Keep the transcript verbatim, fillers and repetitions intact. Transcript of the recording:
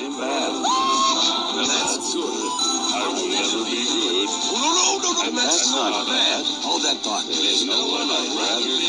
I'm bad. And that's good. I will never be good. Oh, no, no, no, no, And that's that's not not bad. bad. Hold that thought. There's no one I'd rather